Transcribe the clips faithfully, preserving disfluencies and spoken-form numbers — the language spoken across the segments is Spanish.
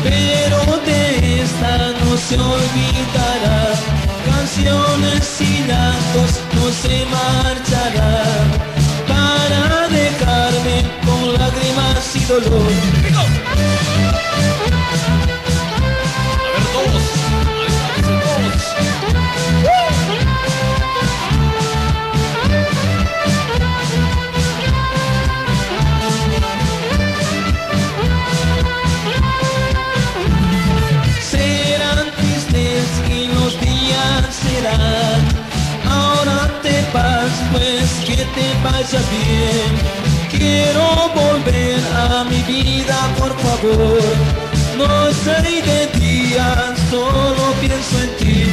pero de esta no se olvidará. Canciones y llantos no se marchará, para dejarme con lágrimas y dolor. A ver todos, ahí estamos todos. Serán tristes y los días serán. Ahora te vas, pues que te vaya bien. Quiero volver a mi vida, por favor. No soy de día, solo pienso en ti.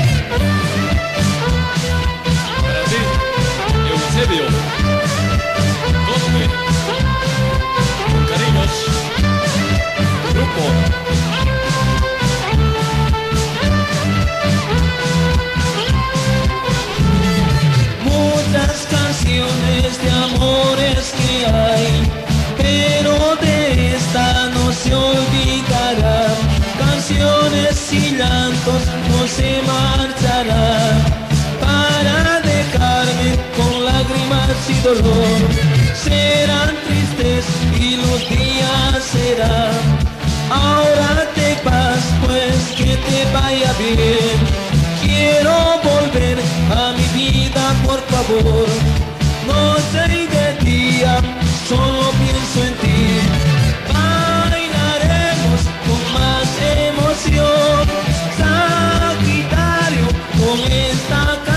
Para ti, Eusebio. Todo muy con cariños. Grupo. Muchas canciones de amores que hay, pero de esta no se olvidará. Canciones y llantos no se marcharán, para dejarme con lágrimas y dolor. Serán tristes y los días serán. Ahora te vas, pues que te vaya bien. Quiero volver a mi vida, por favor. No soy de día, solo pienso en ti. Bailaremos con más emoción, Sagitario, con esta canción.